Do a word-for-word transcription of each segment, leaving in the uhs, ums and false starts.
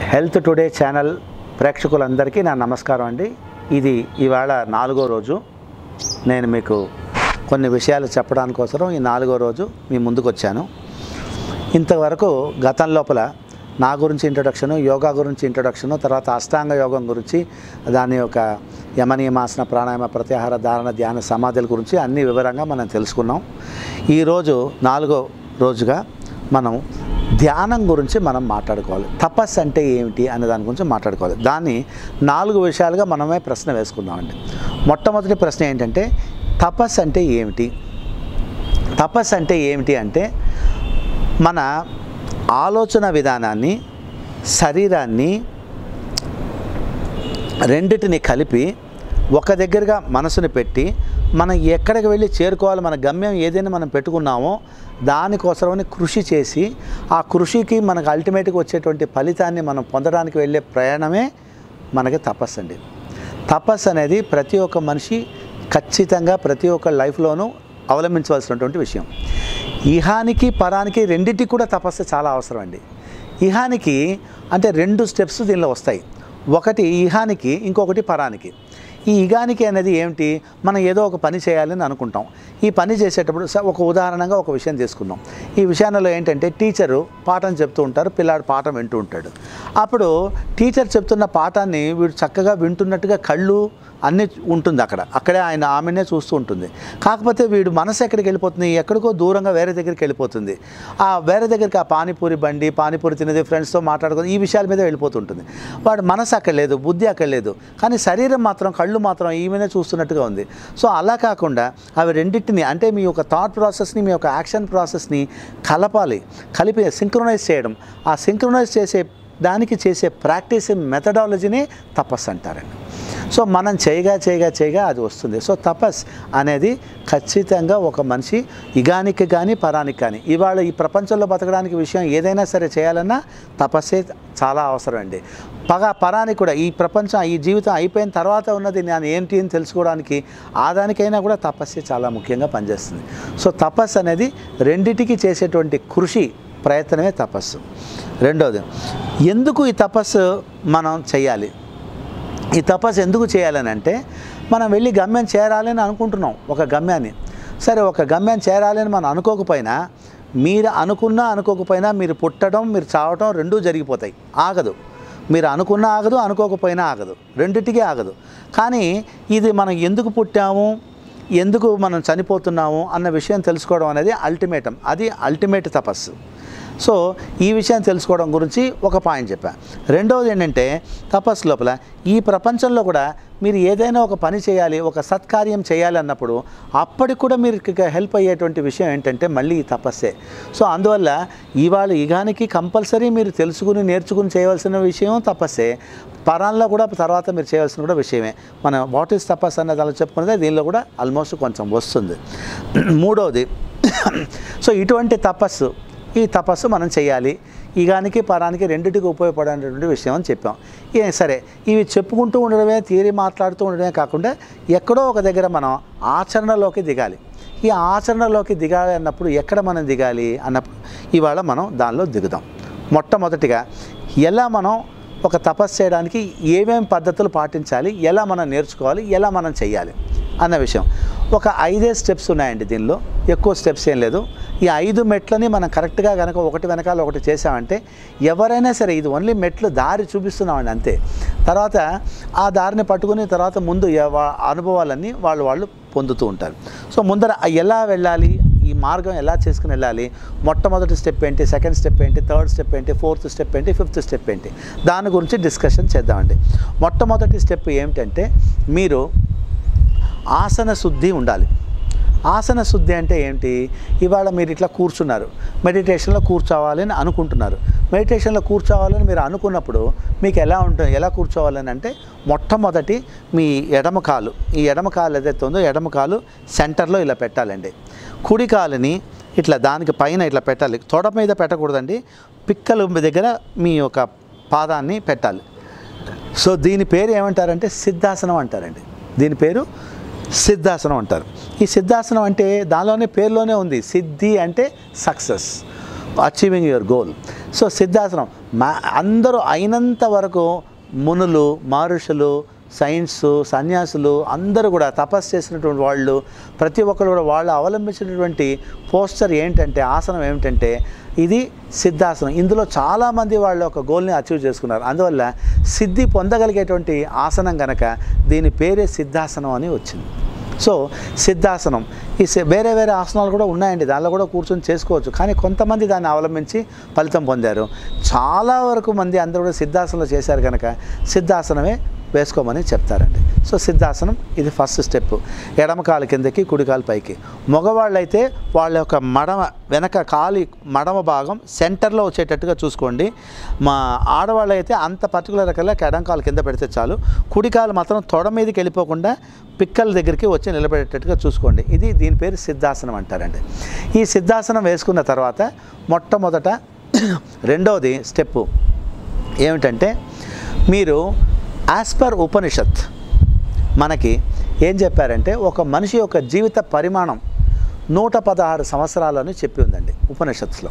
Health today channel ప్రేక్షకులందరికీ నా నమస్కారం అండి. ఇది ఇవాళ నాలుగో రోజు. నేను మీకు కొన్ని విషయాలు చెప్పడానికోసం ఈ నాలుగో రోజు మీ ముందుకు వచ్చాను. ఇంతవరకు గతం లోపల నా గురించి ఇంట్రొడక్షను, యోగా గురించి ఇంట్రొడక్షను, తర్వాత అష్టాంగ యోగం గురించి, దాని యొక్క యమనియమాసన, ప్రాణాయామ, ప్రత్యాహార, ధారణ, ధ్యాన, సమాధుల గురించి అన్ని వివరంగా మనం తెలుసుకున్నాం. ఈరోజు నాలుగో రోజుగా మనం ధ్యానం గురించి మనం మాట్లాడుకోవాలి. తపస్సు అంటే ఏమిటి అనే దాని గురించి మాట్లాడుకోవాలి. దాన్ని నాలుగు విషయాలుగా మనమే ప్రశ్న వేసుకుందామండి. మొట్టమొదటి ప్రశ్న ఏంటంటే తపస్సు అంటే ఏమిటి? తపస్సు అంటే ఏమిటి అంటే మన ఆలోచన విధానాన్ని, శరీరాన్ని రెండిటిని కలిపి ఒక దగ్గరగా మనసుని పెట్టి మనం ఎక్కడికి వెళ్ళి చేరుకోవాలి, మన గమ్యం ఏదైనా మనం పెట్టుకున్నామో దానికోసమని కృషి చేసి ఆ కృషికి మనకు అల్టిమేట్గా వచ్చేటువంటి ఫలితాన్ని మనం పొందడానికి వెళ్ళే ప్రయాణమే మనకి తపస్సు అండి. తపస్సు అనేది ప్రతి ఒక్క మనిషి ఖచ్చితంగా ప్రతి ఒక్క లైఫ్లోనూ అవలంబించవలసినటువంటి విషయం. ఇహానికి పరానికి రెండింటికి కూడా తపస్సు చాలా అవసరం అండి. ఇహానికి అంటే రెండు స్టెప్స్ దీనిలో వస్తాయి. ఒకటి ఇహానికి, ఇంకొకటి పరానికి. ఈ ఇగానికి అనేది ఏమిటి? మనం ఏదో ఒక పని చేయాలని అనుకుంటాం. ఈ పని చేసేటప్పుడు ఒక ఉదాహరణగా ఒక విషయం తీసుకుందాం. ఈ విషయంలో ఏంటంటే టీచరు పాఠం చెప్తూ ఉంటారు, పిల్లాడు పాఠం వింటూ ఉంటాడు. అప్పుడు టీచర్ చెప్తున్న పాఠాన్ని వీడు చక్కగా వింటున్నట్టుగా కళ్ళు అన్నీ ఉంటుంది అక్కడ అక్కడే ఆయన ఆమెనే చూస్తూ ఉంటుంది. కాకపోతే వీడు మనసు ఎక్కడికి వెళ్ళిపోతుంది, ఎక్కడికో దూరంగా వేరే దగ్గరికి వెళ్ళిపోతుంది. ఆ వేరే దగ్గరికి ఆ పానీపూరి బండి, పానీపూరి తినేది, ఫ్రెండ్స్తో మాట్లాడుకొని ఈ విషయాల మీద వెళ్ళిపోతుంటుంది. వాడు మనసు అక్కడ లేదు, బుద్ధి అక్కడ లేదు, కానీ శరీరం మాత్రం, కళ్ళు మాత్రం ఈమెనే చూస్తున్నట్టుగా ఉంది. సో అలా కాకుండా అవి రెండింటిని అంటే మీ యొక్క థాట్ ప్రాసెస్ని, మీ యొక్క యాక్షన్ ప్రాసెస్ని కలపాలి. కలిపి సింక్రొనైజ్ చేయడం, ఆ సింక్రొనైజ్ చేసే దానికి చేసే ప్రాక్టీస్ మెథడాలజీని తపస్సు అంటారండి. సో మనం చేయగా చేయగా చేయగా అది వస్తుంది. సో తపస్ అనేది ఖచ్చితంగా ఒక మనిషి ఇగానికి కానీ పరానికి కానీ, ఇవాళ ఈ ప్రపంచంలో బతకడానికి విషయం ఏదైనా సరే చేయాలన్నా తపస్సే చాలా అవసరం అండి. పగా పరానికి కూడా ఈ ప్రపంచం, ఈ జీవితం అయిపోయిన తర్వాత ఉన్నది నేను ఏంటి అని తెలుసుకోవడానికి ఆ దానికైనా కూడా తపస్సే చాలా ముఖ్యంగా పనిచేస్తుంది. సో తపస్సు అనేది రెండిటికి చేసేటువంటి కృషి, ప్రయత్నమే తపస్సు. రెండోది, ఎందుకు ఈ తపస్సు మనం చేయాలి? ఈ తపస్సు ఎందుకు చేయాలని అంటే మనం వెళ్ళి గమ్యం చేరాలని అనుకుంటున్నాం, ఒక గమ్యాన్ని. సరే, ఒక గమ్యం చేరాలని మనం అనుకోకపోయినా, మీరు అనుకున్నా అనుకోకపోయినా మీరు పుట్టడం, మీరు చావటం రెండూ జరిగిపోతాయి. ఆగదు. మీరు అనుకున్నా ఆగదు, అనుకోకపోయినా ఆగదు, రెండింటికి ఆగదు. కానీ ఇది మనం ఎందుకు పుట్టాము, ఎందుకు మనం చనిపోతున్నాము అన్న విషయం తెలుసుకోవడం అనేది అల్టిమేటం, అది అల్టిమేట్ తపస్సు. సో ఈ విషయం తెలుసుకోవడం గురించి ఒక పాయింట్ చెప్పా. రెండవది ఏంటంటే తపస్సు లోపల ఈ ప్రపంచంలో కూడా మీరు ఏదైనా ఒక పని చేయాలి, ఒక సత్కార్యం చేయాలి అన్నప్పుడు అప్పటికి కూడా మీరు హెల్ప్ అయ్యేటువంటి విషయం ఏంటంటే మళ్ళీ ఈ తపస్సే. సో అందువల్ల ఇవాళ ఇగానికి కంపల్సరీ మీరు తెలుసుకుని నేర్చుకుని చేయవలసిన విషయం తపస్సే. పరాల్లో కూడా తర్వాత మీరు చేయవలసిన కూడా విషయమే. మనం వాట్ ఈస్ తపస్సు అన్నది అలా చెప్పుకున్నదే దీనిలో కూడా ఆల్మోస్ట్ కొంచెం వస్తుంది. మూడవది, సో ఇటువంటి తపస్సు, ఈ తపస్సు మనం చేయాలి. ఇగానికి పరానికి రెండింటికి ఉపయోగపడేటువంటి విషయం అని చెప్పాం. ఏ సరే, ఇవి చెప్పుకుంటూ ఉండడమే, థియరీ మాట్లాడుతూ ఉండడమే కాకుండా ఎక్కడో ఒక దగ్గర మనం ఆచరణలోకి దిగాలి. ఈ ఆచరణలోకి దిగాలి అన్నప్పుడు ఎక్కడ మనం దిగాలి అన్నప్పుడు ఇవాళ మనం దానిలో దిగుదాం. మొట్టమొదటిగా ఎలా మనం ఒక తపస్సు చేయడానికి ఏమేమి పద్ధతులు పాటించాలి, ఎలా మనం నేర్చుకోవాలి, ఎలా మనం చేయాలి అన్న విషయం. ఒక ఐదే స్టెప్స్ ఉన్నాయండి దీనిలో, ఎక్కువ స్టెప్స్ ఏం లేదు. ఈ ఐదు మెట్లని మనం కరెక్ట్గా కనుక ఒకటి వెనకాల ఒకటి చేసామంటే ఎవరైనా సరే, ఇది ఓన్లీ మెట్లు దారి చూపిస్తున్నామండి అంతే. తర్వాత ఆ దారిని పట్టుకుని తర్వాత ముందు అనుభవాలన్నీ వాళ్ళు వాళ్ళు పొందుతూ ఉంటారు. సో ముందర ఎలా వెళ్ళాలి, ఈ మార్గం ఎలా చేసుకుని వెళ్ళాలి, మొట్టమొదటి స్టెప్ ఏంటి, సెకండ్ స్టెప్ ఏంటి, థర్డ్ స్టెప్ ఏంటి, ఫోర్త్ స్టెప్ ఏంటి, ఫిఫ్త్ స్టెప్ ఏంటి, దాని గురించి డిస్కషన్ చేద్దామండి. మొట్టమొదటి స్టెప్ ఏమిటంటే మీరు ఆసన శుద్ధి ఉండాలి. ఆసన శుద్ధి అంటే ఏంటి? ఇవాళ మీరు ఇట్లా కూర్చున్నారు, మెడిటేషన్లో కూర్చోవాలని అనుకుంటున్నారు. మెడిటేషన్లో కూర్చోవాలని మీరు అనుకున్నప్పుడు మీకు ఎలా ఉంటుంది, ఎలా కూర్చోవాలని అంటే మొట్టమొదటి మీ ఎడమ కాలు, ఈ ఎడమ కాలు ఏదైతే ఉందో ఎడమ కాలు సెంటర్లో ఇలా పెట్టాలండి. కుడి కాలుని ఇట్లా దానికి పైన ఇట్లా పెట్టాలి, తొడ మీద పెట్టకూడదండి, పిక్కల దగ్గర మీ యొక్క పాదాన్ని పెట్టాలి. సో దీని పేరు ఏమంటారంటే సిద్ధాసనం అంటారండి. దీని పేరు సిద్ధాసనం అంటారు. ఈ సిద్ధాసనం అంటే దానిలోనే పేరులోనే ఉంది, సిద్ధి అంటే success, achieving your goal. So సిద్ధాసనం మా అందరూ అయినంత వరకు మునులు, మహర్షులు, సైన్స్, సన్యాసులు అందరూ కూడా తపస్సు చేసినటువంటి వాళ్ళు ప్రతి ఒక్కరు కూడా వాళ్ళు అవలంబించినటువంటి పోస్చర్ ఏంటంటే, ఆసనం ఏమిటంటే ఇది సిద్ధాసనం. ఇందులో చాలామంది వాళ్ళు ఒక గోల్ని అచీవ్ చేసుకున్నారు. అందువల్ల సిద్ధి పొందగలిగేటువంటి ఆసనం కనుక దీని పేరే సిద్ధాసనం అని వచ్చింది. సో సిద్ధాసనం ఈ వేరే వేరే ఆసనాలు కూడా ఉన్నాయండి, దానిలో కూడా కూర్చొని చేసుకోవచ్చు. కానీ కొంతమంది దాన్ని అవలంబించి ఫలితం పొందారు. చాలా వరకు మంది అందరూ కూడా సిద్ధాసనంలో చేశారు కనుక సిద్ధాసనమే వేసుకోమని చెప్తారండి. సో సిద్ధాసనం ఇది ఫస్ట్ స్టెప్. ఎడమ కాలు కిందకి, కుడి కాలు పైకి. మగవాళ్ళు అయితే వాళ్ళ యొక్క మడమ వెనక కాలి మడమ భాగం సెంటర్లో వచ్చేటట్టుగా చూసుకోండి. మా ఆడవాళ్ళు అయితే అంత పర్టికులర్ కల్లా ఎడమ కాలు కింద పెడితే చాలు. కుడి కాలు మాత్రం తొడ మీదకి వెళ్ళిపోకుండా పిక్కల దగ్గరికి వచ్చి నిలబడేటట్టుగా చూసుకోండి. ఇది దీని పేరు సిద్ధాసనం అంటారండి. ఈ సిద్ధాసనం వేసుకున్న తర్వాత మొట్టమొదట రెండవది స్టెప్పు ఏమిటంటే, మీరు యాజ్ పర్ ఉపనిషత్ మనకి ఏం చెప్పారంటే, ఒక మనిషి యొక్క జీవిత పరిమాణం నూట పదహారు సంవత్సరాలని చెప్పి ఉందండి ఉపనిషత్తులో.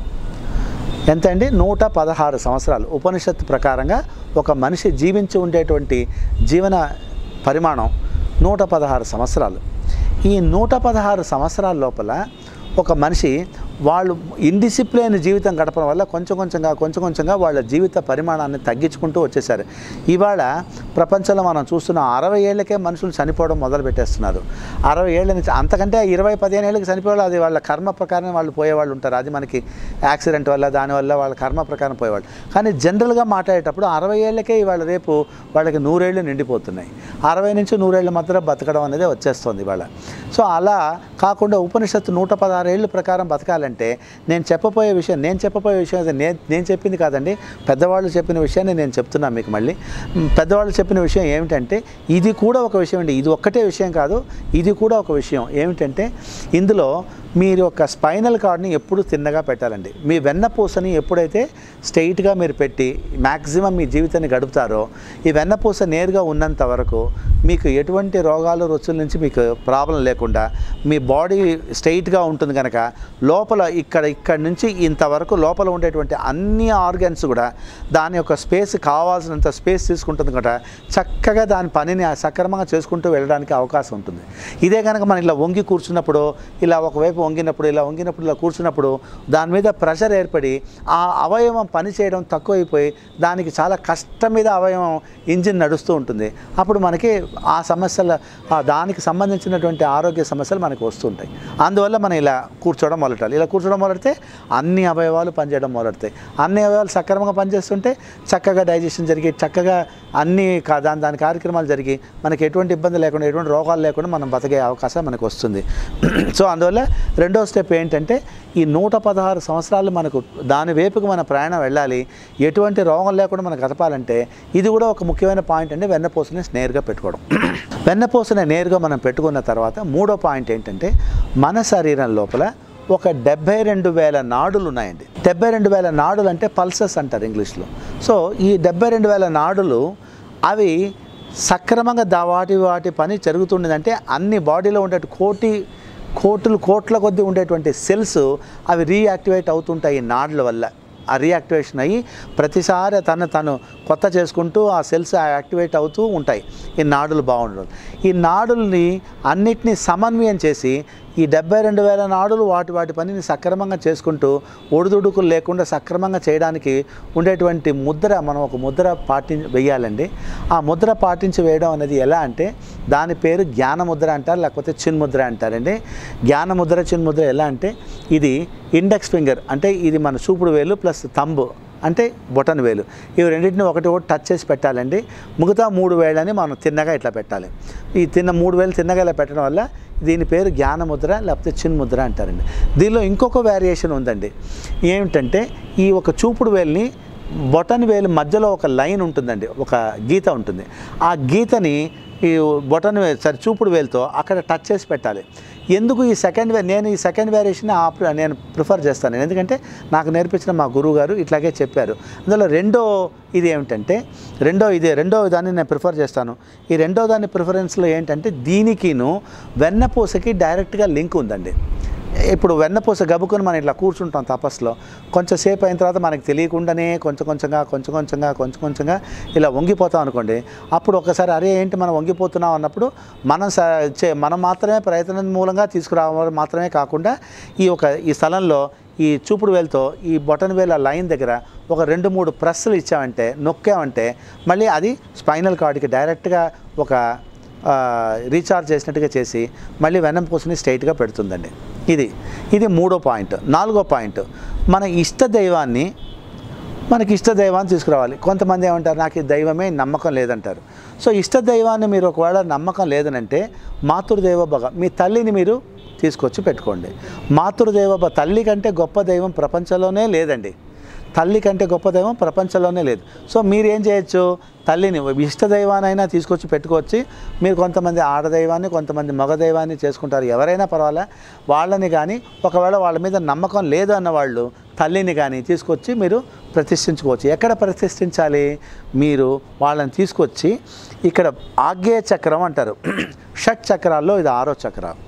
ఎంత అండి? నూట పదహారు సంవత్సరాలు. ఉపనిషత్తు ప్రకారంగా ఒక మనిషి జీవించి ఉండేటువంటి జీవన పరిమాణం నూట పదహారు సంవత్సరాలు. ఈ నూట పదహారు సంవత్సరాల లోపల ఒక మనిషి వాళ్ళు ఇండిసిప్లైన్ జీవితం గడపడం వల్ల కొంచెం కొంచెంగా కొంచెం కొంచెంగా వాళ్ళ జీవిత పరిమాణాన్ని తగ్గించుకుంటూ వచ్చేసారు. ఇవాళ ప్రపంచంలో మనం చూస్తున్న అరవై ఏళ్ళకే మనుషులు చనిపోవడం మొదలు పెట్టేస్తున్నారు. అరవై ఏళ్ళ నుంచి అంతకంటే ఇరవై పదిహేను ఏళ్ళకి చనిపోయేవాళ్ళు అది వాళ్ళ కర్మ ప్రకారం వాళ్ళు పోయేవాళ్ళు ఉంటారు. అది మనకి యాక్సిడెంట్ వల్ల దానివల్ల వాళ్ళ కర్మ ప్రకారం పోయేవాళ్ళు. కానీ జనరల్గా మాట్లాడేటప్పుడు అరవై ఏళ్ళకే ఇవాళ రేపు వాళ్ళకి నూరేళ్ళు నిండిపోతున్నాయి. అరవై నుంచి నూరేళ్ళ మధ్యలో బతకడం అనేది వచ్చేస్తుంది ఇవాళ. సో అలా కాకుండా ఉపనిషత్తు నూట పదహారు ఏళ్ళ ప్రకారం బతకాలంటే నేను చెప్పబోయే విషయం నేను చెప్పబోయే విషయం నేను నేను చెప్పింది కాదండి, పెద్దవాళ్ళు చెప్పిన విషయాన్ని నేను చెప్తున్నాను మీకు. మళ్ళీ పెద్దవాళ్ళు చెప్పిన విషయం ఏమిటంటే, ఇది కూడా ఒక విషయం అండి. ఇది ఒక్కటే విషయం కాదు, ఇది కూడా ఒక విషయం ఏమిటంటే, ఇందులో మీరు ఒక స్పైనల్ కార్డ్ని ఎప్పుడు తిన్నగా పెట్టాలండి. మీ వెన్నపూసని ఎప్పుడైతే స్ట్రైట్గా మీరు పెట్టి మ్యాక్సిమం మీ జీవితాన్ని గడుపుతారో, ఈ వెన్నపూస నేరుగా ఉన్నంత వరకు మీకు ఎటువంటి రోగాలు రుచుల నుంచి మీకు ప్రాబ్లం లేకుండా మీ బాడీ స్ట్రైట్గా ఉంటుంది కనుక లోపల ఇక్కడ ఇక్కడ నుంచి ఇంతవరకు లోపల ఉండేటువంటి అన్ని ఆర్గన్స్ కూడా దాని యొక్క స్పేస్ కావాల్సినంత స్పేస్ తీసుకుంటుంది కనుక చక్కగా దాని పనిని సక్రమంగా చేసుకుంటూ వెళ్ళడానికి అవకాశం ఉంటుంది. ఇదే కనుక మనం ఇలా వంగి కూర్చున్నప్పుడు, ఇలా ఒకవైపు వంగినప్పుడు, ఇలా వంగినప్పుడు, ఇలా కూర్చున్నప్పుడు దాని మీద ప్రెషర్ ఏర్పడి ఆ అవయవం పనిచేయడం తక్కువైపోయి దానికి చాలా కష్టం మీద అవయవం ఇంజిన్ నడుస్తూ ఉంటుంది. అప్పుడు మనకి ఆ సమస్యల దానికి సంబంధించినటువంటి ఆరోగ్య సమస్యలు మనకు వస్తుంటాయి. అందువల్ల మనం ఇలా కూర్చోవడం మొదలెట్టాలి. ఇలా కూర్చోవడం మొదలెడితే అన్ని అవయవాలు పనిచేయడం మొదలెడతాయి. అన్ని అవయవాలు సక్రమంగా పనిచేస్తుంటే చక్కగా డైజెషన్ జరిగి చక్కగా అన్ని దాని దాని కార్యక్రమాలు జరిగి మనకి ఎటువంటి ఇబ్బంది లేకుండా ఎటువంటి రోగాలు లేకుండా మనం బతికే అవకాశం మనకు వస్తుంది. సో అందువల్ల రెండో స్టెప్ ఏంటంటే, ఈ నూట పదహారు సంవత్సరాలు మనకు దాని వైపుకు మన ప్రయాణం వెళ్ళాలి. ఎటువంటి రోగం లేకుండా మనం గడపాలంటే ఇది కూడా ఒక ముఖ్యమైన పాయింట్ అండి. వెన్నపూసని నేరుగా పెట్టుకోవడం. వెన్నపూసని నేరుగా మనం పెట్టుకున్న తర్వాత మూడో పాయింట్ ఏంటంటే, మన శరీరం లోపల ఒక డెబ్బై రెండు వేల నాడులు ఉన్నాయండి. డెబ్బై రెండు వేల నాడులు అంటే పల్సెస్ అంటారు ఇంగ్లీష్లో. సో ఈ డెబ్బై రెండు వేల నాడులు అవి సక్రమంగా దా వాటి వాటి పని జరుగుతుండేదంటే అన్ని బాడీలో ఉండే కోటి కోట్లు కోట్ల కొద్దీ ఉండేటువంటి సెల్స్ అవి రీయాక్టివేట్ అవుతుంటాయి ఈ నాడుల వల్ల. ఆ రీయాక్టివేషన్ అయ్యి ప్రతిసారి తను తను కొత్త చేసుకుంటూ ఆ సెల్స్ యాక్టివేట్ అవుతూ ఉంటాయి ఈ నాడులు బాగుండడం. ఈ నాడుల్ని అన్నిటినీ సమన్వయం చేసి ఈ డెబ్బై రెండు వేల నాడులు వాటి వాటి పనిని సక్రమంగా చేసుకుంటూ ఒడిదుడుకులు లేకుండా సక్రమంగా చేయడానికి ఉండేటువంటి ముద్ర మనం ఒక ముద్ర పాటి వేయాలండి. ఆ ముద్ర పాటించి వేయడం అనేది ఎలా అంటే దాని పేరు జ్ఞానముద్ర అంటారు, లేకపోతే చిన్ముద్ర అంటారండి. జ్ఞానముద్ర చిన్ముద్ర ఎలా అంటే, ఇది ఇండెక్స్ ఫింగర్ అంటే ఇది మన చూపుడు వేలు ప్లస్ తంబు అంటే బొటన్ వేలు, ఇవి రెండింటిని ఒకటి ఒకటి టచ్ చేసి పెట్టాలండి. మిగతా మూడు వేళ్ళని మనం తిన్నగా ఇట్లా పెట్టాలి. ఈ తిన్న మూడు వేలు తిన్నగా ఇలా పెట్టడం వల్ల దీని పేరు జ్ఞానముద్ర లేకపోతే చిన్ముద్ర అంటారండి. దీనిలో ఇంకొక వేరియేషన్ ఉందండి. ఏమిటంటే, ఈ ఒక చూపుడు వేలుని బొటన్ వేలు మధ్యలో ఒక లైన్ ఉంటుందండి, ఒక గీత ఉంటుంది. ఆ గీతని ఈ బొటన్ వేలు సరే చూపుడు వేలుతో అక్కడ టచ్ చేసి పెట్టాలి. ఎందుకు ఈ సెకండ్ వే నేను ఈ సెకండ్ వేరియేషన్ నేను ప్రిఫర్ చేస్తాను, ఎందుకంటే నాకు నేర్పించిన మా గురువు గారు ఇట్లాగే చెప్పారు. అందులో రెండో ఇది ఏమిటంటే రెండో ఇదే రెండో దాన్ని నేను ప్రిఫర్ చేస్తాను. ఈ రెండో దాని ప్రిఫరెన్స్లో ఏంటంటే దీనికిను వెన్నపూసకి డైరెక్ట్గా లింక్ ఉందండి. ఇప్పుడు వెన్నపూస గబుకొని మనం ఇట్లా కూర్చుంటాం తపస్సులో, కొంచెంసేపు అయిన తర్వాత మనకు తెలియకుండానే కొంచెం కొంచెంగా కొంచెం కొంచెంగా కొంచెం కొంచెంగా ఇలా వంగిపోతాం అనుకోండి. అప్పుడు ఒకసారి అరే ఏంటి మనం వంగిపోతున్నాం అన్నప్పుడు మనం చే మనం మాత్రమే ప్రయత్నం మూలంగా తీసుకురావడం మాత్రమే కాకుండా ఈ ఒక ఈ స్థలంలో ఈ చూపుడు వేలుతో ఈ బొటన్ వేల లైన్ దగ్గర ఒక రెండు మూడు ప్రెస్సులు ఇచ్చామంటే, నొక్కామంటే మళ్ళీ అది స్పైనల్ కార్డ్కి డైరెక్ట్గా ఒక రీఛార్జ్ చేసినట్టుగా చేసి మళ్ళీ వెన్నపూసని స్ట్రైట్గా పెడుతుందండి. ఇది ఇది మూడో పాయింట్. నాలుగో పాయింట్, మన ఇష్ట దైవాన్ని మనకి ఇష్ట దైవాన్ని తీసుకురావాలి. కొంతమంది ఏమంటారు, నాకు ఈ దైవమే నమ్మకం లేదంటారు. సో ఇష్ట దైవాన్ని మీరు ఒకవేళ నమ్మకం లేదనంటే మాతృదేవ భగ, మీ తల్లిని మీరు తీసుకొచ్చి పెట్టుకోండి. మాతృదేవ భ, తల్లి కంటే గొప్ప దైవం ప్రపంచంలోనే లేదండి. తల్లి కంటే గొప్ప దైవం ప్రపంచంలోనే లేదు. సో మీరు ఏం చేయొచ్చు, తల్లిని ఇష్ట దైవానైనా తీసుకొచ్చి పెట్టుకోవచ్చు. మీరు కొంతమంది ఆడదైవాన్ని కొంతమంది మగ దైవాన్ని చేసుకుంటారు, ఎవరైనా పర్వాలే. వాళ్ళని కానీ ఒకవేళ వాళ్ళ మీద నమ్మకం లేదు అన్న వాళ్ళు తల్లిని కానీ తీసుకొచ్చి మీరు ప్రతిష్ఠించుకోవచ్చు. ఎక్కడ ప్రతిష్ఠించాలి, మీరు వాళ్ళని తీసుకొచ్చి ఇక్కడ ఆగ్నేయ చక్రం అంటారు, షట్ చక్రాల్లో ఇది ఆరో చక్రం.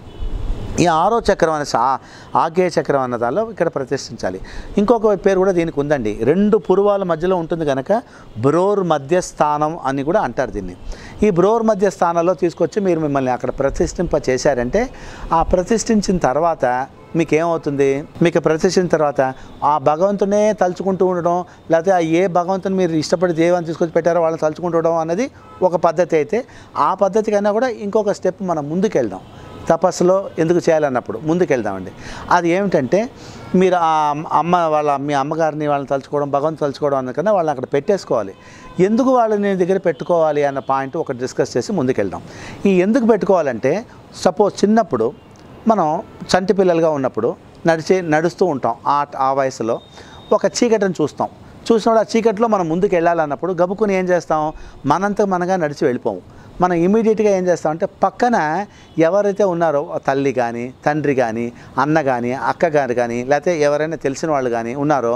ఈ ఆరో చక్రం అనే సా ఆగ్నేయ చక్రం అన్న దానిలో ఇక్కడ ప్రతిష్ఠించాలి. ఇంకొక పేరు కూడా దీనికి ఉందండి, రెండు పురువాల మధ్యలో ఉంటుంది కనుక బ్రోర్ మధ్యస్థానం అని కూడా అంటారు దీన్ని. ఈ బ్రోర్ మధ్య స్థానంలో తీసుకొచ్చి మీరు మిమ్మల్ని అక్కడ ప్రతిష్ఠింప చేశారంటే, ఆ ప్రతిష్ఠించిన తర్వాత మీకేమవుతుంది, మీకు ప్రతిష్ఠించిన తర్వాత ఆ భగవంతునే తలుచుకుంటూ ఉండడం, లేకపోతే ఆ ఏ భగవంతుని మీరు ఇష్టపడి దేవాన్ని తీసుకొచ్చి పెట్టారో వాళ్ళని తలుచుకుంటూ అన్నది ఒక పద్ధతి అయితే, ఆ పద్ధతి కన్నా కూడా ఇంకొక స్టెప్ మనం ముందుకెళ్దాం. తపస్సులో ఎందుకు చేయాలన్నప్పుడు ముందుకెళ్దామండి. అది ఏమిటంటే, మీరు ఆ అమ్మ వాళ్ళ మీ అమ్మగారిని వాళ్ళని తలుచుకోవడం, భగవంతు తలుచుకోవడం అన్నకన్నా వాళ్ళని అక్కడ పెట్టేసుకోవాలి. ఎందుకు వాళ్ళని దగ్గర పెట్టుకోవాలి అన్న పాయింట్ ఒకటి డిస్కస్ చేసి ముందుకెళ్దాం. ఈ ఎందుకు పెట్టుకోవాలంటే, సపోజ్ చిన్నప్పుడు మనం చంటి పిల్లలుగా ఉన్నప్పుడు నడిచే నడుస్తూ ఉంటాం. ఆ ఆ వయసులో ఒక చీకటిని చూస్తాం. చూసినప్పుడు ఆ చీకటిలో మనం ముందుకు వెళ్ళాలన్నప్పుడు గబుకుని ఏం చేస్తాం, మనంతా మనగా నడిచి వెళ్ళిపోము. మనం ఇమీడియట్గా ఏం చేస్తామంటే, పక్కన ఎవరైతే ఉన్నారో తల్లి కానీ తండ్రి కానీ అన్న కానీ అక్క గారు కానీ లేకపోతే ఎవరైనా తెలిసిన వాళ్ళు కానీ ఉన్నారో,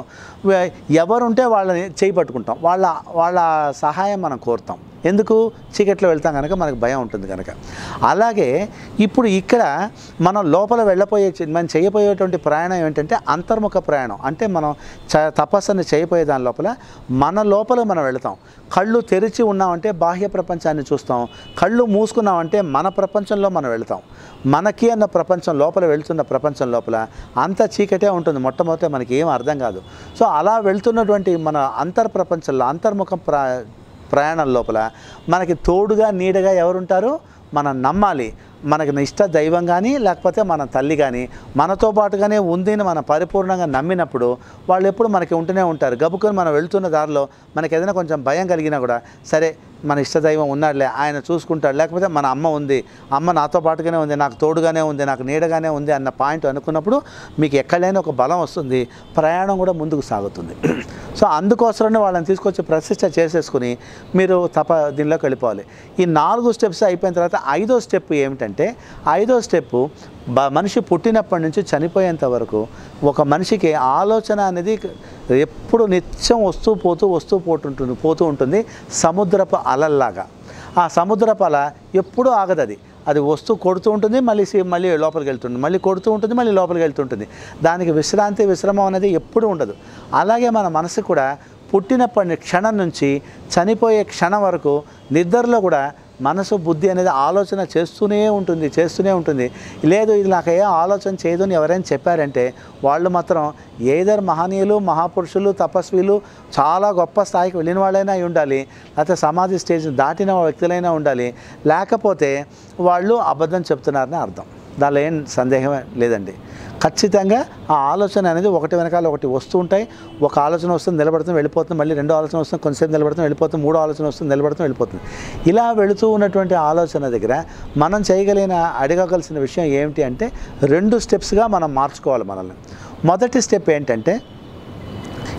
ఎవరుంటే వాళ్ళని చేయి పట్టుకుంటాం, వాళ్ళ వాళ్ళ సహాయం మనం కోరుతాం. ఎందుకు, చీకట్లో వెళ్తాం కనుక మనకు భయం ఉంటుంది కనుక. అలాగే ఇప్పుడు ఇక్కడ మనం లోపల వెళ్ళపోయే మనం చేయబోయేటువంటి ప్రయాణం ఏంటంటే అంతర్ముఖ ప్రయాణం. అంటే మనం చ తపస్సుని చేయబోయే దాని లోపల మన లోపల మనం వెళతాం. కళ్ళు తెరిచి ఉన్నామంటే బాహ్య ప్రపంచాన్ని చూస్తాం, కళ్ళు మూసుకున్నామంటే మన ప్రపంచంలో మనం వెళతాం. మనకి అన్న ప్రపంచం లోపల వెళుతున్న ప్రపంచం లోపల అంత చీకటే ఉంటుంది. మొట్టమొదట మనకి ఏం అర్థం కాదు. సో అలా వెళ్తున్నటువంటి మన అంతర్ ప్రపంచంలో అంతర్ముఖం ప్ర ప్రయాణం లోపల మనకి తోడుగా నీడగా ఎవరుంటారు, మనం నమ్మాలి. మనకి ఇష్ట దైవం కానీ లేకపోతే మన తల్లి కానీ మనతో పాటుగానే ఉందని మనం పరిపూర్ణంగా నమ్మినప్పుడు వాళ్ళు ఎప్పుడు మనకి ఉంటూనే ఉంటారు. గబుకొని మనం వెళ్తున్న దారిలో మనకి ఏదైనా కొంచెం భయం కలిగినా కూడా, సరే మన ఇష్టదైవం ఉన్నాడులే, ఆయన చూసుకుంటాడు, లేకపోతే మన అమ్మ ఉంది, అమ్మ నాతో పాటుగానే ఉంది, నాకు తోడుగానే ఉంది, నాకు నీడగానే ఉంది అన్న పాయింట్ అనుకున్నప్పుడు మీకు ఎక్కడైనా ఒక బలం వస్తుంది, ప్రయాణం కూడా ముందుకు సాగుతుంది. సో అందుకోసమే వాళ్ళని తీసుకొచ్చి ప్రతిష్ట చేసేసుకుని మీరు తప దీనిలోకి వెళ్ళిపోవాలి. ఈ నాలుగు స్టెప్స్ అయిపోయిన తర్వాత ఐదో స్టెప్ ఏమిటంటే, ఐదో స్టెప్పు బ మనిషి పుట్టినప్పటి నుంచి చనిపోయేంత వరకు ఒక మనిషికి ఆలోచన అనేది ఎప్పుడు నిత్యం వస్తూ పోతూ వస్తూ పోతుంటుంది పోతూ ఉంటుంది సముద్రపు అలల్లాగా. ఆ సముద్రపు అల ఎప్పుడూ ఆగదు. అది అది వస్తూ కొడుతూ ఉంటుంది, మళ్ళీ మళ్ళీ లోపలికి వెళ్తుంది, మళ్ళీ కొడుతూ ఉంటుంది, మళ్ళీ లోపలికి వెళ్తుంటుంది. దానికి విశ్రాంతి విశ్రమం అనేది ఎప్పుడూ ఉండదు. అలాగే మన మనసు కూడా పుట్టినప్పటి క్షణం నుంచి చనిపోయే క్షణం వరకు నిద్రలో కూడా మనసు బుద్ధి అనేది ఆలోచన చేస్తూనే ఉంటుంది చేస్తూనే ఉంటుంది లేదు ఇది నాకు ఏ ఆలోచన చేయదు అని ఎవరైనా చెప్పారంటే వాళ్ళు మాత్రం ఏదర్ మహనీయులు మహాపురుషులు తపస్వీలు చాలా గొప్ప స్థాయికి వెళ్ళిన వాళ్ళైనా ఉండాలి, లేకపోతే సమాధి స్టేజ్ దాటిన వ్యక్తులైనా ఉండాలి, లేకపోతే వాళ్ళు అబద్ధం చెప్తున్నారని అర్థం. దానిలో ఏం సందేహమే లేదండి. ఖచ్చితంగా ఆ ఆలోచన అనేది ఒకటి వెనకాల ఒకటి వస్తూ ఉంటాయి. ఒక ఆలోచన వస్తుంది నిలబడుతుంది వెళ్ళిపోతుంది, మళ్ళీ రెండో ఆలోచన వస్తుంది కొంతసేపు నిలబడుతుంది వెళ్ళిపోతుంది, మూడో ఆలోచన వస్తుంది నిలబడుతుంది వెళ్ళిపోతుంది. ఇలా వెళుతూ ఉన్నటువంటి ఆలోచన దగ్గర మనం చేయగలిగిన అడగగలసిన విషయం ఏమిటి అంటే రెండు స్టెప్స్గా మనం మార్చుకోవాలి మనల్ని. మొదటి స్టెప్ ఏంటంటే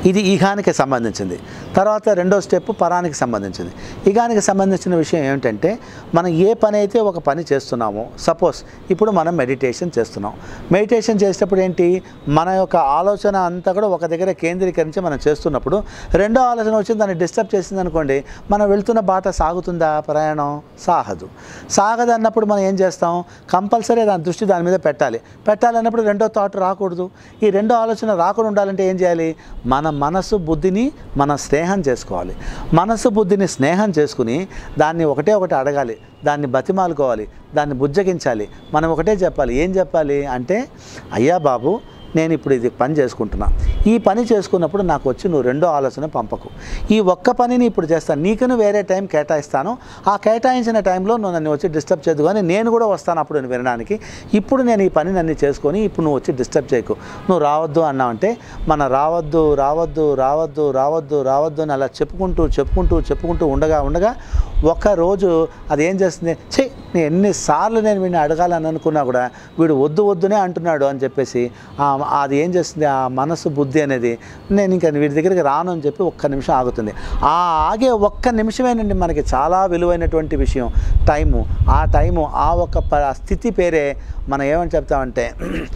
ఇది ఈగానికి సంబంధించింది. తర్వాత రెండో స్టెప్ పరానికి సంబంధించింది. ఈగానికి సంబంధించిన విషయం ఏమిటంటే మనం ఏ పని అయితే ఒక పని చేస్తున్నామో, సపోజ్ ఇప్పుడు మనం మెడిటేషన్ చేస్తున్నాం. మెడిటేషన్ చేసేటప్పుడు ఏంటి, మన యొక్క ఆలోచన అంతా కూడా ఒక దగ్గర కేంద్రీకరించి మనం చేస్తున్నప్పుడు రెండో ఆలోచన వచ్చి దాన్ని డిస్టర్బ్ చేసింది అనుకోండి, మనం వెళ్తున్న బాట సాగుతుందా ప్రయాణం? సాగదు. సాగదు అన్నప్పుడు మనం ఏం చేస్తాం, కంపల్సరీ దాని దృష్టి దాని మీద పెట్టాలి. పెట్టాలన్నప్పుడు రెండో థాట్ రాకూడదు. ఈ రెండో ఆలోచన రాకుండా ఉండాలంటే ఏం చేయాలి, మన మనసు బుద్ధిని మనం స్నేహం చేసుకోవాలి. మనసు బుద్ధిని స్నేహం చేసుకుని దాన్ని ఒకటే ఒకటి అడగాలి, దాన్ని బతిమాలుకోవాలి, దాన్ని బుజ్జగించాలి. మనం ఒకటే చెప్పాలి. ఏం చెప్పాలి అంటే, అయ్యా బాబు నేను ఇప్పుడు ఇది పని చేసుకుంటున్నా, ఈ పని చేసుకున్నప్పుడు నాకు వచ్చి నువ్వు రెండో ఆలోచన పంపకు, ఈ ఒక్క పనిని ఇప్పుడు చేస్తాను, నీకును వేరే టైం కేటాయిస్తాను, ఆ కేటాయించిన టైంలో నువ్వు నన్ను వచ్చి డిస్టర్బ్ చేయదు, కానీ నేను కూడా వస్తాను అప్పుడు నేను వినడానికి, ఇప్పుడు నేను ఈ పని నన్ను చేసుకొని ఇప్పుడు నువ్వు వచ్చి డిస్టర్బ్ చేయకు, నువ్వు రావద్దు అన్నావంటే మన రావద్దు రావద్దు రావద్దు రావద్దు రావద్దు అని అలా చెప్పుకుంటూ చెప్పుకుంటూ చెప్పుకుంటూ ఉండగా ఉండగా ఒకరోజు అది ఏం చేస్తుంది, ఛీ నేను ఎన్నిసార్లు నేను వీడిని అడగాలని అనుకున్నా కూడా వీడు వద్దు వద్దునే అంటున్నాడు అని చెప్పేసి అది ఏం చేస్తుంది, ఆ మనసు బుద్ధి అనేది నేను ఇంకా వీడి దగ్గరికి రాను అని చెప్పి ఒక్క నిమిషం ఆగుతుంది. ఆ ఆగే ఒక్క నిమిషమేనండి మనకి చాలా విలువైనటువంటి విషయం, టైము. ఆ టైము ఆ ఒక్క స్థితి పేరే మనం ఏమని చెప్తామంటే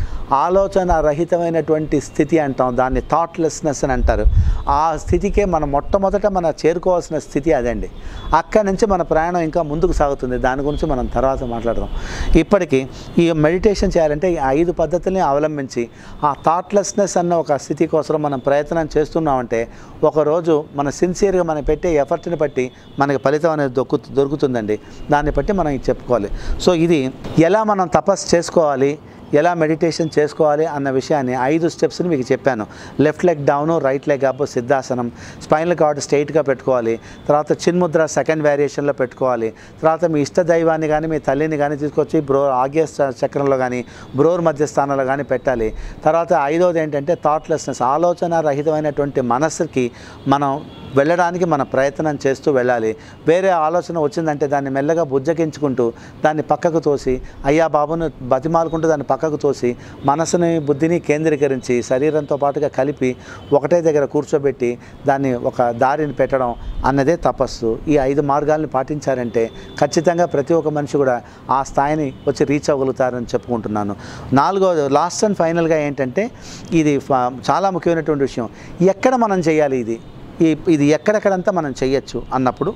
ఆలోచన రహితమైనటువంటి స్థితి అంటాం, దాన్ని థాట్లెస్నెస్ అని అంటారు. ఆ స్థితికే మనం మొట్టమొదట మనం చేరుకోవాల్సిన స్థితి అదండి. అక్కడి నుంచి మన ప్రయాణం ఇంకా ముందుకు సాగుతుంది. దాని గురించి మనం తర్వాత మాట్లాడదాం. ఇప్పటికీ ఈ మెడిటేషన్ చేయాలంటే ఈ ఐదు పద్ధతుల్ని అవలంబించి ఆ థాట్లెస్నెస్ అన్న ఒక స్థితి కోసం మనం ప్రయత్నం చేస్తున్నామంటే ఒకరోజు మన సిన్సియర్గా మనం పెట్టే ఎఫర్ట్ని బట్టి మనకి ఫలితం అనేది దొక్కు దొరుకుతుందండి. దాన్ని బట్టి మనం చెప్పుకోవాలి. సో ఇది ఎలా మనం తపస్సు చేసుకోవాలి, ఎలా మెడిటేషన్ చేసుకోవాలి అన్న విషయాన్ని ఐదు స్టెప్స్ని మీకు చెప్పాను. Left leg down, right leg up, సిద్ధాసనం, స్పైనల్ కార్డ్ స్ట్రైట్గా పెట్టుకోవాలి. తర్వాత చిన్ముద్ర సెకండ్ వేరియేషన్లో పెట్టుకోవాలి. తర్వాత మీ ఇష్ట దైవాన్ని కానీ మీ తల్లిని కానీ తీసుకొచ్చి బ్రో ఆగ్య చక్రంలో కానీ బ్రోర్ మధ్య స్థానంలో కానీ పెట్టాలి. తర్వాత ఐదవది ఏంటంటే థాట్లెస్నెస్, ఆలోచన రహితమైనటువంటి మనస్సుకి మనం వెళ్ళడానికి మన ప్రయత్నం చేస్తూ వెళ్ళాలి. వేరే ఆలోచన వచ్చిందంటే దాన్ని మెల్లగా బుజ్జగించుకుంటూ దాన్ని పక్కకు తోసి అయ్యా బాబును బతిమాలుకుంటూ దాన్ని పక్కకు తోసి మనసుని బుద్ధిని కేంద్రీకరించి శరీరంతో పాటుగా కలిపి ఒకటే దగ్గర కూర్చోబెట్టి దాన్ని ఒక దారిని పెట్టడం అన్నదే తపస్సు. ఈ ఐదు మార్గాలను పాటించారంటే ఖచ్చితంగా ప్రతి ఒక్క మనిషి కూడా ఆ స్థాయిని వచ్చి రీచ్ అవ్వగలుగుతారని చెప్పుకుంటున్నాను. నాలుగోది లాస్ట్ అండ్ ఫైనల్గా ఏంటంటే ఇది చాలా ముఖ్యమైనటువంటి విషయం, ఎక్కడ మనం చేయాలి ఇది ఈ ఇది ఎక్కడెక్కడంతా మనం చేయొచ్చు అన్నప్పుడు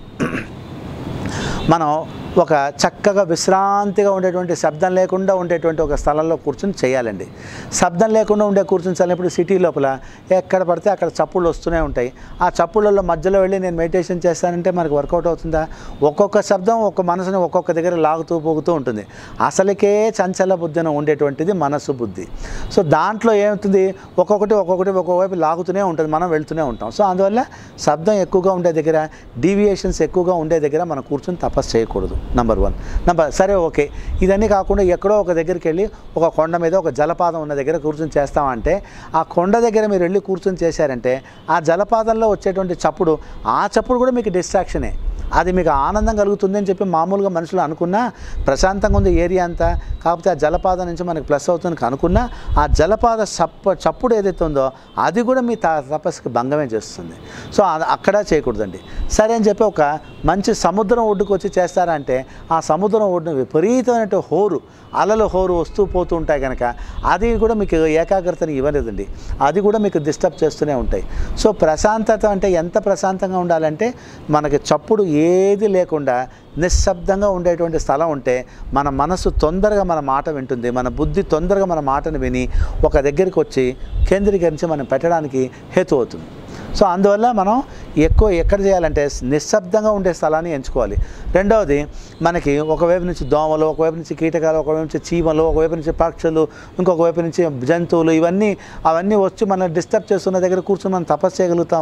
మనం ఒక చక్కగా విశ్రాంతిగా ఉండేటువంటి శబ్దం లేకుండా ఉండేటువంటి ఒక స్థలంలో కూర్చొని చేయాలండి. శబ్దం లేకుండా ఉండే కూర్చొని చల్లినప్పుడు సిటీ లోపల ఎక్కడ పడితే అక్కడ చప్పుళ్ళు వస్తూనే ఉంటాయి. ఆ చప్పుళ్ళల్లో మధ్యలో వెళ్ళి నేను మెడిటేషన్ చేస్తానంటే మనకు వర్కౌట్ అవుతుందా? ఒక్కొక్క శబ్దం ఒక్క మనసుని ఒక్కొక్క దగ్గర లాగుతూ పోగుతూ ఉంటుంది. అసలుకే చంచల బుద్ధిన ఉండేటువంటిది మనసు బుద్ధి. సో దాంట్లో ఏమవుతుంది, ఒక్కొక్కటి ఒక్కొక్కటి ఒక్కొక్కవైపు లాగుతూనే ఉంటుంది, మనం వెళ్తూనే ఉంటాం. సో అందువల్ల శబ్దం ఎక్కువగా ఉండే దగ్గర, డీవియేషన్స్ ఎక్కువగా ఉండే దగ్గర మనం కూర్చొని తపస్సు చేయకూడదు. Number one. నంబర్ సరే ఓకే, ఇదన్నీ కాకుండా ఎక్కడో ఒక దగ్గరికి వెళ్ళి ఒక కొండ మీద ఒక జలపాతం ఉన్న దగ్గర కూర్చొని చేస్తామంటే ఆ కొండ దగ్గర మీరు వెళ్ళి కూర్చొని చేశారంటే ఆ జలపాతంలో వచ్చేటువంటి చప్పుడు, ఆ చప్పుడు కూడా మీకు డిస్ట్రాక్షనే. అది మీకు ఆనందం కలుగుతుంది అని చెప్పి మామూలుగా మనుషులు అనుకున్నా ప్రశాంతంగా ఉంది ఏరియా అంతా, కాకపోతే ఆ జలపాతం నుంచి మనకి ప్లస్ అవుతుంది అనుకున్నా ఆ జలపాత చప్ప చప్పుడు ఏదైతే ఉందో అది కూడా మీ తపస్సుకి భంగమే చేస్తుంది. సో అక్కడ చేయకూడదండి. సరే అని చెప్పి ఒక మంచి సముద్రం ఒడ్డుకు వచ్చి చేస్తారంటే ఆ సముద్రం ఒడ్డున విపరీతమైన హోరు, అలలు హోరు వస్తూ పోతూ ఉంటాయి కనుక అది కూడా మీకు ఏకాగ్రతని ఇవ్వలేదండి, అది కూడా మీకు డిస్టర్బ్ చేస్తూనే ఉంటాయి. సో ప్రశాంతత అంటే ఎంత ప్రశాంతంగా ఉండాలంటే మనకి చప్పుడు ఏది లేకుండా నిశ్శబ్దంగా ఉండేటువంటి స్థలం ఉంటే మన మనసు తొందరగా మన మాట వింటుంది, మన బుద్ధి తొందరగా మన మాటను విని ఒక దగ్గరికి వచ్చి కేంద్రీకరించి మనం పెట్టడానికి హేతు అవుతుంది. సో అందువల్ల మనం ఎక్కువ ఎక్కడ చేయాలంటే నిశ్శబ్దంగా ఉండే స్థలాన్ని ఎంచుకోవాలి. రెండవది మనకి ఒకవైపు నుంచి దోమలు, ఒకవైపు నుంచి కీటకాలు, ఒకవైపు నుంచి చీమలు, ఒకవైపు నుంచి పక్షులు, ఇంకొక వైపు నుంచి జంతువులు, ఇవన్నీ అవన్నీ వచ్చి మనం డిస్టర్బ్ చేస్తున్న దగ్గర కూర్చొని మనం తపస్సు చేయగలుగుతామా?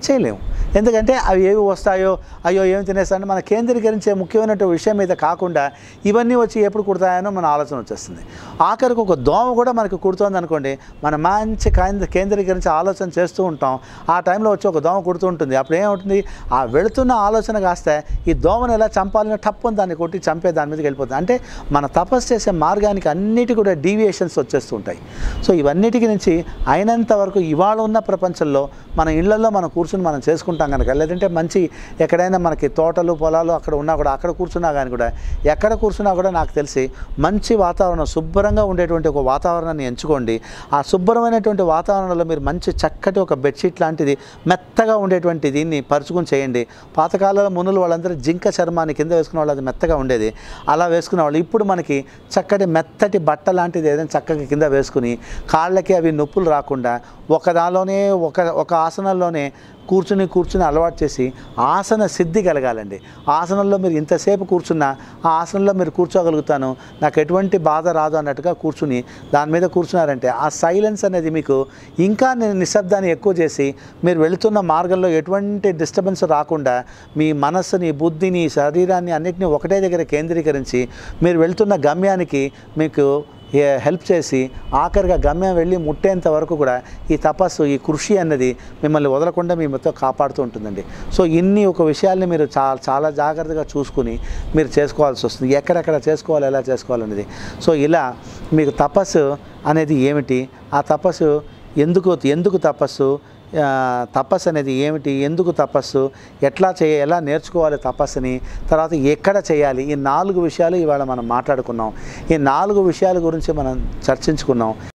చేయలేము. ఎందుకంటే అవి ఏవి వస్తాయో అయ్యో ఏమి తినేస్తాయని మన కేంద్రీకరించే ముఖ్యమైన విషయం మీద కాకుండా ఇవన్నీ వచ్చి ఎప్పుడు కుడతాయనో మన ఆలోచన వచ్చేస్తుంది. ఆఖరికి ఒక దోమ కూడా మనకు కుడుతోంది అనుకోండి, మనం మంచి కేంద్ర కేంద్రీకరించి ఆలోచన చేస్తూ ఉంటాం. ఆ టైంలో వచ్చి ఒక దోమ కుడుతూ ఉంటుంది. అప్పుడు ఏమవుతుంది, ఆ వెళుతున్న ఆలోచన కాస్త ఈ దోమను ఎలా చంపాలని టప్పుని దాన్ని కొట్టి చంపే దాని మీదకి వెళ్ళిపోతుంది. అంటే మన తపస్సు చేసే మార్గానికి అన్నిటి కూడా డీవియేషన్స్ వచ్చేస్తూ ఉంటాయి. సో ఇవన్నిటికి నుంచి అయినంత వరకు ఇవాళ ఉన్న ప్రపంచంలో మన ఇళ్లలో మనం కూర్చుని మనం చేసుకుంటాం కనుక, లేదంటే మంచి ఎక్కడైనా మనకి తోటలు పొలాలు అక్కడ ఉన్నా కూడా అక్కడ కూర్చున్నా కానీ కూడా ఎక్కడ కూర్చున్నా కూడా నాకు తెలిసి మంచి వాతావరణం శుభ్రంగా ఉండేటువంటి ఒక వాతావరణాన్ని ఎంచుకోండి. ఆ శుభ్రమైనటువంటి వాతావరణంలో మీరు మంచి చక్కటి ఒక బెడ్షీట్ లాంటిది మెత్తగా ఉండేటువంటి దీన్ని పరుచుకుని చేయండి. పాతకాలంలో మునులు వాళ్ళందరూ జింక చర్మాన్ని కింద వేసుకునే వాళ్ళు, అది మెత్తగా ఉండేది. అలా వేసుకునే వాళ్ళు ఇప్పుడు మనకి చక్కటి మెత్తటి బట్ట లాంటిది ఏదైనా చక్కగా కింద వేసుకుని కాళ్ళకి అవి నొప్పులు రాకుండా ఒక దానిలోనే ఒక ఒక ఆసనంలోనే కూర్చుని కూర్చుని అలవాటు చేసి ఆసన సిద్ధి కలగాలండి. ఆసనంలో మీరు ఇంతసేపు కూర్చున్నా ఆ ఆసనంలో మీరు కూర్చోగలుగుతాను, నాకు ఎటువంటి బాధ రాదు అన్నట్టుగా కూర్చుని దాని మీద కూర్చున్నారంటే ఆ సైలెన్స్ అనేది మీకు ఇంకా నిశ్శబ్దాన్ని ఎక్కువ చేసి మీరు వెళుతున్న మార్గంలో ఎటువంటి డిస్టర్బెన్స్ రాకుండా మీ మనస్సుని బుద్ధిని శరీరాన్ని అన్నిటినీ ఒకటే దగ్గర కేంద్రీకరించి మీరు వెళుతున్న గమ్యానికి మీకు హెల్ప్ చేసి ఆఖరిగా గమ్యం వెళ్ళి ముట్టేంత వరకు కూడా ఈ తపస్సు ఈ కృషి అన్నది మిమ్మల్ని వదలకుండా మీ మొత్తం కాపాడుతూ ఉంటుందండి. సో ఇన్ని ఒక విషయాల్ని మీరు చాలా చాలా జాగ్రత్తగా చూసుకుని మీరు చేసుకోవాల్సి వస్తుంది, ఎక్కడెక్కడ చేసుకోవాలి ఎలా చేసుకోవాలనేది. సో ఇలా మీకు తపస్సు అనేది ఏమిటి, ఆ తపస్సు ఎందుకు ఎందుకు తపస్సు తపస్సు అనేది ఏమిటి, ఎందుకు తపస్సు, ఎట్లా చేయ ఎలా నేర్చుకోవాలి తపస్సుని, తర్వాత ఎక్కడ చేయాలి, ఈ నాలుగు విషయాలు ఇవాళ మనం మాట్లాడుకున్నాం. ఈ నాలుగు విషయాల గురించి మనం చర్చించుకున్నాం.